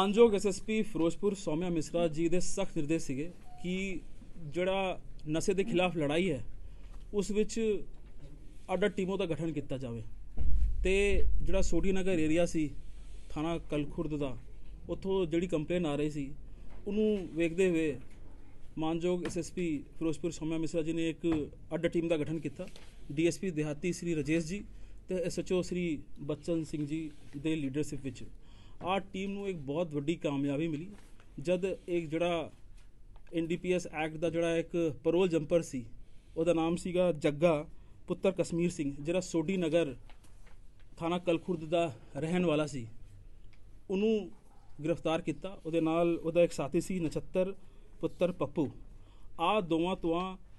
ਮਾਨਯੋਗ ਐਸਐਸਪੀ ਫਿਰੋਜ਼ਪੁਰ ਸੌਮਿਆ ਮਿਸਰਾ ਜੀ ਦੇ ਸਖਤ ਨਿਰਦੇਸ਼ ਸੀਗੇ ਕਿ ਜਿਹੜਾ ਨਸ਼ੇ ਦੇ ਖਿਲਾਫ ਲੜਾਈ ਹੈ ਉਸ ਵਿੱਚ ਅੱਡ ਟੀਮੋਂ ਦਾ ਗਠਨ ਕੀਤਾ ਜਾਵੇ ਤੇ ਜਿਹੜਾ ਸੋਢੀ ਨਗਰ ਏਰੀਆ ਸੀ ਥਾਣਾ ਕਲਖੁਰਦ ਦਾ ਉੱਥੋਂ ਜਿਹੜੀ ਕੰਪਲੇਨ ਆ ਰਹੀ ਸੀ ਉਹਨੂੰ ਵੇਖਦੇ ਹੋਏ ਮਾਨਯੋਗ ਐਸਐਸਪੀ ਫਿਰੋਜ਼ਪੁਰ ਸੌਮਿਆ ਮਿਸਰਾ ਜੀ ਨੇ ਇੱਕ ਅੱਡ ਟੀਮ ਦਾ ਗਠਨ ਕੀਤਾ। ਡੀਐਸਪੀ ਦਿਹਾਤੀ ਸ੍ਰੀ ਰਾਜੇਸ਼ ਜੀ ਤੇ ਐਸਐਚਓ ਸ੍ਰੀ ਬਚਨ ਸਿੰਘ ਜੀ ਦੇ ਲੀਡਰਸ਼ਿਪ ਵਿੱਚ ਆ ਟੀਮ ਨੂੰ ਇੱਕ ਬਹੁਤ ਵੱਡੀ ਕਾਮਯਾਬੀ ਮਿਲੀ ਜਦ ਇੱਕ ਜਿਹੜਾ NDPS ਐਕਟ ਦਾ ਜਿਹੜਾ ਇੱਕ ਪਰੋਲ ਜੰਪਰ ਸੀ ਉਹਦਾ ਨਾਮ ਸੀਗਾ ਜੱਗਾ ਪੁੱਤਰ ਕਸ਼ਮੀਰ ਸਿੰਘ ਜਿਹੜਾ ਸੋਢੀ ਨਗਰ ਥਾਣਾ ਕਲਖੁਰਦ ਦਾ ਰਹਿਣ ਵਾਲਾ ਸੀ ਉਹਨੂੰ ਗ੍ਰਿਫਤਾਰ ਕੀਤਾ। ਉਹਦੇ ਨਾਲ ਉਹਦਾ ਇੱਕ ਸਾਥੀ ਸੀ ਨਛੱਤਰ ਪੁੱਤਰ ਪੱਪੂ। ਆ ਦੋਵਾਂ ਤੋਂ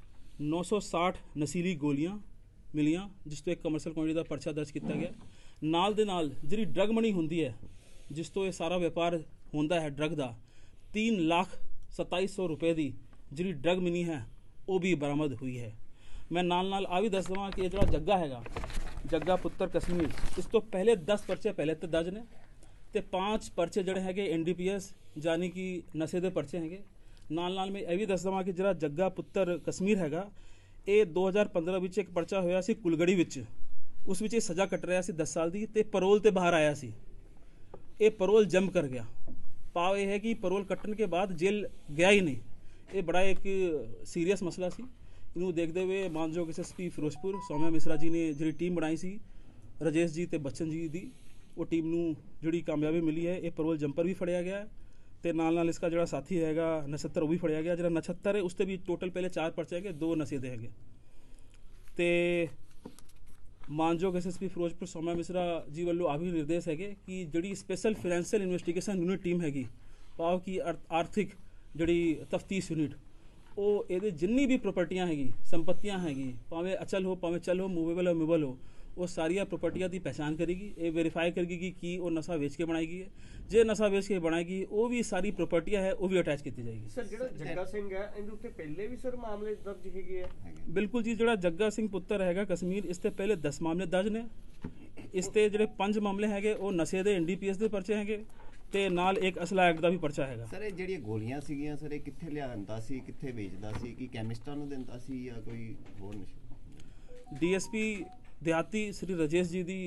960 ਨਸ਼ੀਲੀ ਗੋਲੀਆਂ ਮਿਲੀਆਂ ਜਿਸ ਤੋਂ ਇੱਕ ਕਮਰਸ਼ੀਅਲ ਕੁਆਂਟਿਟੀ ਦਾ ਪਰਚਾ ਦਰਜ ਕੀਤਾ ਗਿਆ। ਨਾਲ ਦੇ ਨਾਲ ਜਿਹੜੀ ਡਰਗ ਮਨੀ ਹੁੰਦੀ ਹੈ ਜਿਸ ਤੋਂ ਇਹ ਸਾਰਾ ਵਪਾਰ ਹੁੰਦਾ ਹੈ ਡਰਗ ਦਾ 3,27,000 ਰੁਪਏ ਦੀ ਜਿਹੜੀ ਡਰਗ ਮਨੀ ਹੈ ਉਹ ਵੀ ਬਰਾਮਦ ਹੋਈ ਹੈ। ਮੈਂ ਨਾਲ ਆ ਵੀ ਦੱਸ ਦੇਵਾਂ ਕਿ ਇਹ ਜਿਹੜਾ ਜੱਗਾ ਹੈਗਾ ਜੱਗਾ ਪੁੱਤਰ ਕਸ਼ਮੀਰ ਇਸ ਤੋਂ ਪਹਿਲੇ 10 ਪਰਚੇ ਪਹਿਲੇ ਤੇ ਦਰਜ ਨੇ ਤੇ 5 ਪਰਚੇ ਜਿਹੜੇ ਹੈਗੇ NDPS ਯਾਨੀ ਕਿ ਨਸ਼ੇ ਦੇ ਪਰਚੇ ਹੈਗੇ। ਨਾਲ ਮੈਂ ਇਹ ਵੀ ਦੱਸ ਦੇਵਾਂ ਕਿ ਜਿਹੜਾ ਜੱਗਾ ਪੁੱਤਰ ਕਸ਼ਮੀਰ ਹੈਗਾ ਇਹ 2015 ਵਿੱਚ ਇੱਕ ਪਰਚਾ ਹੋਇਆ ਸੀ ਕੁਲਗੜੀ ਵਿੱਚ ਉਸ ਵਿੱਚ ਇਹ ਸਜ਼ਾ ਕੱਟ ਰਿਹਾ ਸੀ 10 ਸਾਲ ਦੀ ਤੇ ਪਰੋਲ ਤੇ ਬਾਹਰ ਆਇਆ ਸੀ। ਇਹ ਪਰੋਲ ਜੰਮ ਕਰ ਗਿਆ। ਪਾਵ ਇਹ ਹੈ ਕਿ ਪਰੋਲ ਕੱਟਣ ਕੇ ਬਾਅਦ ਜੇਲ੍ਹ ਗਿਆ ਹੀ ਨਹੀਂ। ਇਹ ਬੜਾ ਇੱਕ ਸੀਰੀਅਸ ਮਸਲਾ ਸੀ। ਇਹਨੂੰ ਦੇਖਦੇ ਹੋਏ ਮਾਨਯੋਗ ਐਸਐਸਪੀ ਫਿਰੋਜ਼ਪੁਰ ਸੌਮਿਆ ਮਿਸਰਾ ਜੀ ਨੇ ਜਿਹੜੀ ਟੀਮ ਬਣਾਈ ਸੀ ਰਾਜੇਸ਼ ਜੀ ਤੇ ਬਚਨ ਜੀ ਦੀ ਉਹ ਟੀਮ ਨੂੰ ਜਿਹੜੀ ਕਾਮਯਾਬੀ ਮਿਲੀ ਹੈ ਇਹ ਪਰੋਲ ਜੰਪਰ ਵੀ ਫੜਿਆ ਗਿਆ ਤੇ ਨਾਲ ਇਸका ਜਿਹੜਾ ਸਾਥੀ ਹੈਗਾ ਨਛੱਤਰ ਉਹ ਵੀ ਫੜਿਆ ਗਿਆ। ਜਿਹੜਾ ਨਛੱਤਰ ਹੈ ਉਸ ਤੇ ਵੀ ਟੋਟਲ ਪਹਿਲੇ 4 ਪਰਚੇ ਹੈਗੇ 2 ਨਸ਼ੇ ਦੇ ਹੈਗੇ ਤੇ ਮਾਨਯੋਗ ਐਸਐਸਪੀ ਫਿਰੋਜ਼ਪੁਰ ਸੌਮਿਆ ਮਿਸਰਾ ਜੀ ਵੱਲੋਂ ਆ ਵੀ ਨਿਰਦੇਸ਼ ਹੈਗੇ ਕਿ ਜਿਹੜੀ special financial investigation unit team ਹੈਗੀ ਪਾਓ ਕਿ ਆਰਥਿਕ ਜਿਹੜੀ ਤਫਤੀਸ਼ ਯੂਨਿਟ ਉਹ ਇਹਦੇ ਜਿੰਨੀ ਵੀ ਪ੍ਰਾਪਰਟੀਆਂ ਹੈਗੀ ਸੰਪत्तियां ਹੈਗੀ ਭਾਵੇਂ ਅਚਲ ਹੋ ਭਾਵੇਂ ਚਲ ਹੋ ਮੂਵੇਬਲ ਹੋ ਮੂਵੇਬਲ ਹੋ ਉਹ ਸਾਰੀਆਂ ਪ੍ਰਾਪਰਟੀਆਂ ਦੀ ਪਹਿਚਾਣ ਕਰੇਗੀ। ਇਹ ਵੈਰੀਫਾਈ ਕਰੇਗੀ ਕਿ ਉਹ ਨਸ਼ਾ ਵੇਚ ਕੇ ਬਣਾਏਗੀ ਹੈ ਜੇ ਨਸ਼ਾ ਵੇਚ ਕੇ ਬਣਾਏਗੀ ਉਹ ਵੀ ਸਾਰੀ ਪ੍ਰਾਪਰਟੀਆਂ ਹੈ ਉਹ ਵੀ ਅਟੈਚ ਕੀਤੀ ਜਾਏਗੀ। ਸਰ ਜਿਹੜਾ ਜੱਗਾ ਸਿੰਘ ਹੈ ਇਹਦੇ ਉੱਤੇ ਪਹਿਲੇ ਵੀ ਸਰ ਮਾਮਲੇ ਦਰਜ ਹੈਗੇ ਆ? ਬਿਲਕੁਲ ਜੀ ਜਿਹੜਾ ਜੱਗਾ ਸਿੰਘ ਪੁੱਤਰ ਹੈਗਾ ਕਸ਼ਮੀਰ ਇਸ ਤੇ ਪਹਿਲੇ 10 ਮਾਮਲੇ ਦਰਜ ਨੇ। ਇਸ ਤੇ ਜਿਹੜੇ 5 ਮਾਮਲੇ ਹੈਗੇ ਉਹ ਨਸ਼ੇ ਦੇ NDPS ਦੇ ਪਰਚੇ ਹੈਗੇ ਤੇ ਨਾਲ ਇੱਕ ਅਸਲਾ ਐਕਟ ਦਾ ਵੀ ਪਰਚਾ ਹੈਗਾ। ਸਰ ਇਹ ਜਿਹੜੀਆਂ ਗੋਲੀਆਂ ਸੀਗੀਆਂ ਸਰ ਇਹ ਕਿੱਥੇ ਲਿਆਉਂਦਾ ਸੀ ਕਿੱਥੇ ਵੇਚਦਾ ਸੀ ਕਿ ਕੈਮਿਸਟਾਂ ਨੂੰ ਦਿੰਦਾ ਸੀ ਜਾਂ ਕੋਈ ਹੋਰ ਨਸ਼ਾ? DSP ਦਿਹਾਤੀ ਸ੍ਰੀ ਰਾਜੇਸ਼ ਜੀ ਦੀ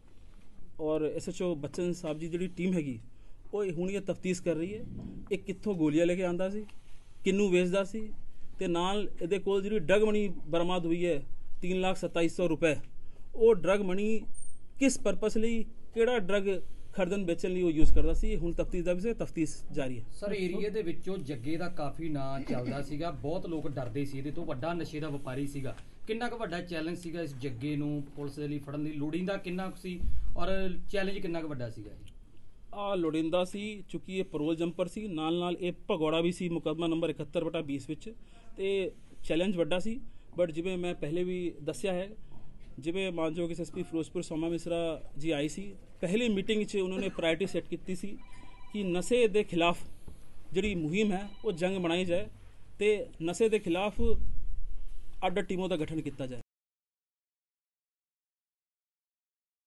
ਔਰ SHO ਬਚਨ ਸਾਹਿਬ ਜੀ ਜਿਹੜੀ ਟੀਮ ਹੈਗੀ ਉਹ ਹੁਣ ਇਹ ਤਫਤੀਸ਼ ਕਰ ਰਹੀ ਹੈ ਇਹ ਕਿੱਥੋਂ ਗੋਲੀਆਂ ਲੈ ਕੇ ਆਂਦਾ ਸੀ ਕਿੰਨੂੰ ਵੇਚਦਾ ਸੀ ਤੇ ਨਾਲ ਇਹਦੇ ਕੋਲ ਜਿਹੜੀ ਡਰਗ ਮਨੀ ਬਰਾਮਦ ਹੋਈ ਹੈ 3,27,000 ਰੁਪਏ ਉਹ ਡਰਗ ਮਨੀ ਕਿਸ ਪਰਪਸ ਲਈ ਕਿਹੜਾ ਡਰਗ ਖਰੀਦਣ ਵੇਚਣ ਲਈ ਉਹ ਯੂਜ਼ ਕਰਦਾ ਸੀ ਹੁਣ ਤਫਤੀਸ਼ ਦਾ ਵਿਸ਼ਾ ਤਫਤੀਸ਼ ਜਾਰੀ ਹੈ। ਸਰ ਏਰੀਏ ਦੇ ਵਿੱਚੋਂ ਜੱਗੇ ਦਾ ਕਾਫੀ ਨਾਂ ਚੱਲਦਾ ਸੀਗਾ ਬਹੁਤ ਲੋਕ ਡਰਦੇ ਸੀ ਇਹਦੇ ਤੋਂ ਵੱਡਾ ਨਸ਼ੇ ਦਾ ਵਪਾਰੀ ਸੀਗਾ ਕਿੰਨਾ ਕੁ ਵੱਡਾ ਚੈਲੰਜ ਸੀਗਾ ਇਸ ਜੱਗੇ ਨੂੰ ਪੁਲਿਸ ਦੇ ਲਈ ਫੜਨ ਦੀ ਲੋੜੀਂਦਾ ਕਿੰਨਾ ਕੁ ਸੀ ਔਰ ਚੈਲੰਜ ਕਿੰਨਾ ਕੁ ਵੱਡਾ ਸੀਗਾ? ਲੋੜੀਂਦਾ ਸੀ ਚੁੱਕੀ ਇਹ ਪਰੋਲ ਜੰਪਰ ਸੀ ਨਾਲ ਇਹ ਭਗੌੜਾ ਵੀ ਸੀ ਮੁਕੱਦਮਾ ਨੰਬਰ 71/20 ਵਿੱਚ ਤੇ ਚੈਲੰਜ ਵੱਡਾ ਸੀ। ਬਟ ਜਿਵੇਂ ਮੈਂ ਪਹਿਲੇ ਵੀ ਦੱਸਿਆ ਹੈ ਜਿਵੇਂ ਮਾਨਯੋਗ ਐਸਐਸਪੀ ਫਿਰੋਜ਼ਪੁਰ ਸੌਮਿਆ ਮਿਸਰਾ ਜੀ ਆਈ ਸੀ ਪਹਿਲੀ ਮੀਟਿੰਗ 'ਚ ਉਹਨਾਂ ਨੇ ਪ੍ਰਾਇਰਟੀ ਸੈੱਟ ਕੀਤੀ ਸੀ ਕਿ ਨਸ਼ੇ ਦੇ ਖਿਲਾਫ ਜਿਹੜੀ ਮੁਹਿੰਮ ਹੈ ਉਹ ਜੰਗ ਬਣਾਈ ਜਾਏ ਤੇ ਨਸ਼ੇ ਦੇ ਖਿਲਾਫ ਅੱਡ ਟੀਮੋਂ ਦਾ ਗਠਨ ਕੀਤਾ ਜਾਏ।